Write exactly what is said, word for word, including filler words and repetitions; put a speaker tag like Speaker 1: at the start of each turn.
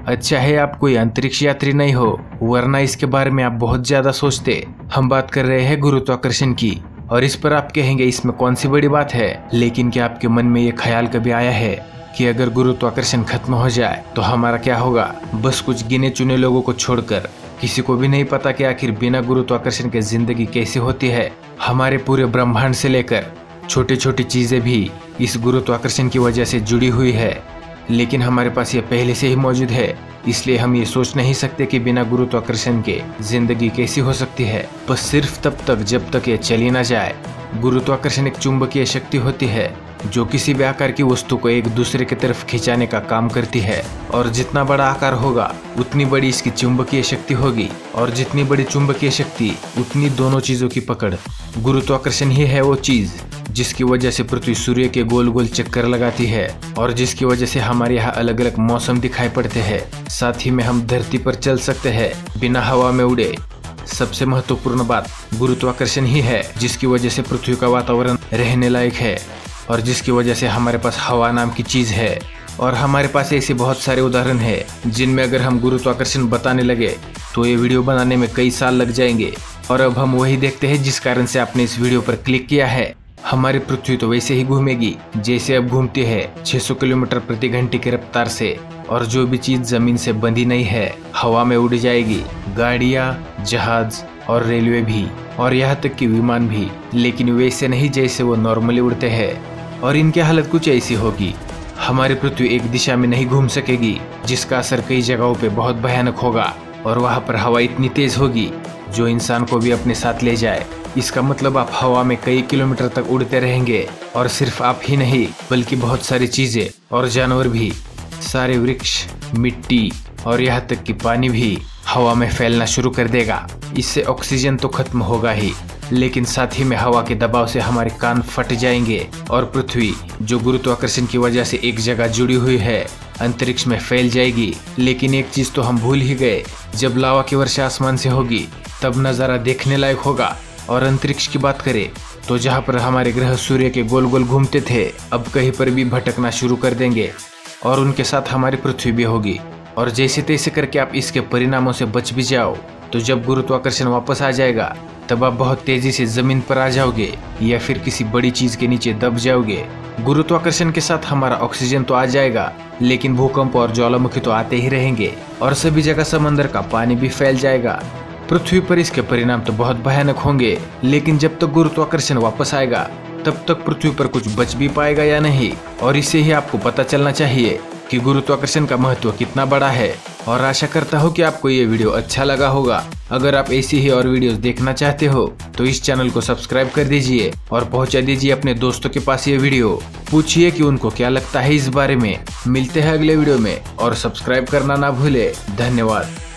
Speaker 1: अच्छा है आप कोई अंतरिक्ष यात्री नहीं हो, वरना इसके बारे में आप बहुत ज्यादा सोचते। हम बात कर रहे हैं गुरुत्वाकर्षण की, और इस पर आप कहेंगे इसमें कौन सी बड़ी बात है। लेकिन क्या आपके मन में ये ख्याल कभी आया है कि अगर गुरुत्वाकर्षण खत्म हो जाए तो हमारा क्या होगा? बस कुछ गिने चुने लोगों को छोड़कर किसी को भी नहीं पता कि आखिर बिना गुरुत्वाकर्षण के जिंदगी कैसे होती है। हमारे पूरे ब्रह्मांड से लेकर छोटी छोटी चीजें भी इस गुरुत्वाकर्षण की वजह से जुड़ी हुई है, लेकिन हमारे पास ये पहले से ही मौजूद है, इसलिए हम ये सोच नहीं सकते कि बिना गुरुत्वाकर्षण के जिंदगी कैसी हो सकती है। बस सिर्फ तब तक जब तक ये चली ना जाए। गुरुत्वाकर्षण एक चुंबकीय शक्ति होती है जो किसी भी आकार की वस्तु को एक दूसरे की तरफ खिंचाने का काम करती है, और जितना बड़ा आकार होगा उतनी बड़ी इसकी चुंबकीय शक्ति होगी, और जितनी बड़ी चुंबकीय शक्ति उतनी दोनों चीजों की पकड़। गुरुत्वाकर्षण ही है वो चीज जिसकी वजह से पृथ्वी सूर्य के गोल गोल चक्कर लगाती है, और जिसकी वजह से हमारे यहाँ अलग अलग मौसम दिखाई पड़ते हैं। साथ ही में हम धरती पर चल सकते हैं बिना हवा में उड़े। सबसे महत्वपूर्ण बात गुरुत्वाकर्षण ही है जिसकी वजह से पृथ्वी का वातावरण रहने लायक है, और जिसकी वजह से हमारे पास हवा नाम की चीज है। और हमारे पास ऐसे बहुत सारे उदाहरण हैं जिनमें अगर हम गुरुत्वाकर्षण बताने लगे तो ये वीडियो बनाने में कई साल लग जाएंगे। और अब हम वही देखते हैं जिस कारण से आपने इस वीडियो पर क्लिक किया है। हमारी पृथ्वी तो वैसे ही घूमेगी जैसे अब घूमती है, छह सौ किलोमीटर प्रति घंटे की रफ्तार से, और जो भी चीज जमीन से बंधी नहीं है हवा में उड़ जाएगी। गाड़ियाँ, जहाज और रेलवे भी, और यहाँ तक कि विमान भी, लेकिन वैसे नहीं जैसे वो नॉर्मली उड़ते हैं। और इनकी हालत कुछ ऐसी होगी, हमारी पृथ्वी एक दिशा में नहीं घूम सकेगी, जिसका असर कई जगहों पे बहुत भयानक होगा, और वहाँ पर हवा इतनी तेज होगी जो इंसान को भी अपने साथ ले जाए। इसका मतलब आप हवा में कई किलोमीटर तक उड़ते रहेंगे, और सिर्फ आप ही नहीं बल्कि बहुत सारी चीजें और जानवर भी, सारे वृक्ष, मिट्टी और यहाँ तक कि पानी भी हवा में फैलना शुरू कर देगा। इससे ऑक्सीजन तो खत्म होगा ही, लेकिन साथ ही में हवा के दबाव से हमारे कान फट जाएंगे, और पृथ्वी जो गुरुत्वाकर्षण की वजह से एक जगह जुड़ी हुई है अंतरिक्ष में फैल जाएगी। लेकिन एक चीज तो हम भूल ही गए, जब लावा की वर्षा आसमान से होगी तब नजारा देखने लायक होगा। और अंतरिक्ष की बात करें तो जहाँ पर हमारे ग्रह सूर्य के गोल गोल घूमते थे अब कहीं पर भी भटकना शुरू कर देंगे, और उनके साथ हमारी पृथ्वी भी होगी। और जैसे तैसे करके आप इसके परिणामों से बच भी जाओ तो जब गुरुत्वाकर्षण वापस आ जाएगा तब आप बहुत तेजी से जमीन पर आ जाओगे या फिर किसी बड़ी चीज के नीचे दब जाओगे। गुरुत्वाकर्षण के साथ हमारा ऑक्सीजन तो आ जाएगा, लेकिन भूकंप और ज्वालामुखी तो आते ही रहेंगे, और सभी जगह समंदर का पानी भी फैल जाएगा। पृथ्वी पर इसके परिणाम तो बहुत भयानक होंगे, लेकिन जब तक गुरुत्वाकर्षण वापस आएगा तब तक पृथ्वी पर कुछ बच भी पाएगा या नहीं। और इससे ही आपको पता चलना चाहिए कि गुरुत्वाकर्षण का महत्व कितना बड़ा है। और आशा करता हूँ कि आपको ये वीडियो अच्छा लगा होगा। अगर आप ऐसी ही और वीडियोस देखना चाहते हो तो इस चैनल को सब्सक्राइब कर दीजिए और पहुंचा दीजिए अपने दोस्तों के पास ये वीडियो। पूछिए कि उनको क्या लगता है इस बारे में। मिलते हैं अगले वीडियो में, और सब्सक्राइब करना ना भूले। धन्यवाद।